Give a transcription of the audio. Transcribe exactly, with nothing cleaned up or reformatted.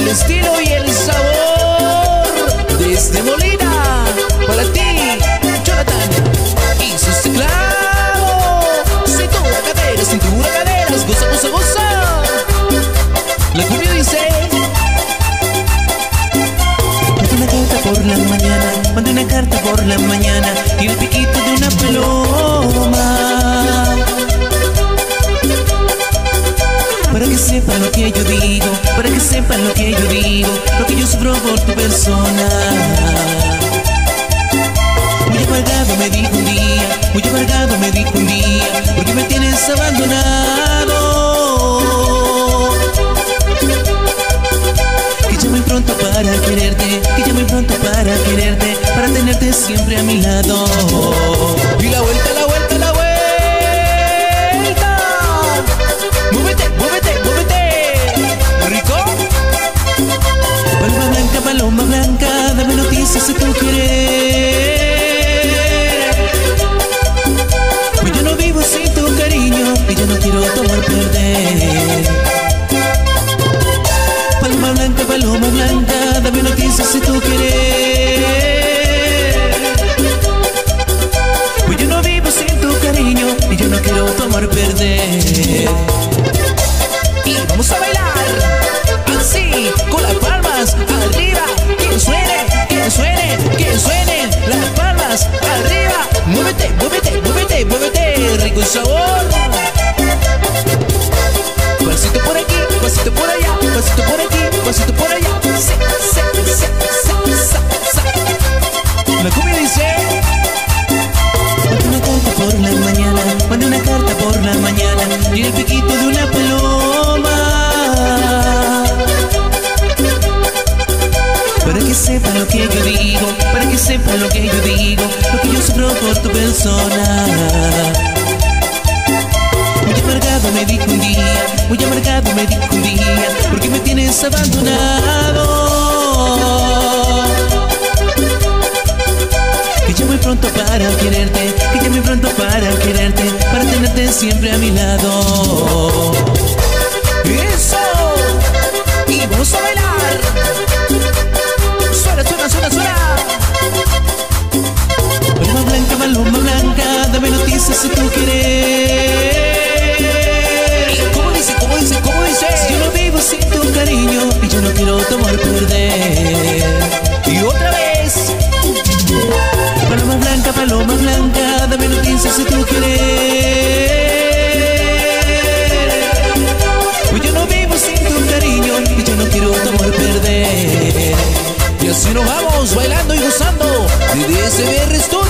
estilo y el sabor. Desde Molina, para ti, Jonathan y sus teclados. Cintura, caderas, cintura, caderas, goza, goza, goza. La cumbia dice: mandé una carta por la mañana, mandé una carta por la mañana y el piquito de una paloma, para que sepan lo que yo digo, para que sepan lo que yo digo, lo que yo sufro por tu persona. Muy amargado me dijo un día, muy amargado me dijo un día, porque me tienes abandonado. Que llame pronto para quererte, que llame pronto para quererte, para tenerte siempre a mi lado. y la vuelta, la vuelta, la vuelta. Muévete, muévete, muévete. ¿Rico? Paloma blanca, paloma blanca, dame noticias si tú quieres. Pues yo no vivo sin tu cariño y yo no quiero tomar perder. Paloma blanca, paloma blanca, dame noticias si tú quieres. Pues yo no vivo sin tu cariño y yo no quiero tomar perder. Y vamos a bailar así, con las palmas arriba. Que suene, que suene, que suenen las palmas arriba. Muévete, muévete, muévete, muévete. Rico sabor. Pasito por aquí, pasito por allá, pasito por aquí, pasito por allá. Se, se, se, se, sa, sa. La cumbia dice: mandé una carta por la mañana, mandé una carta por la mañana y el piquito de una paloma, para que sepan lo que yo digo, para que sepan lo que yo digo, lo que yo sufro por tu persona. Muy amargado me dijo un día, muy amargado me dijo un día, porque me tienes abandonado. Que llame pronto para quererte, que llame pronto para quererte, para tenerte siempre a mi lado. ¡Eso! Y vamos a bailar. Suena, suena, suena, suena. Paloma blanca, paloma blanca, dame noticias si tú quieres. ¿Cómo dice? ¿Cómo dice? ¿Cómo dice? Si yo no vivo sin tu cariño y yo no quiero tomar perder. Y otra vez. Paloma blanca, paloma blanca, dame noticias si tú quieres. Pues yo no vivo sin tu cariño y yo no quiero tomar perder. Y así nos vamos bailando y gozando de D S B R Studio.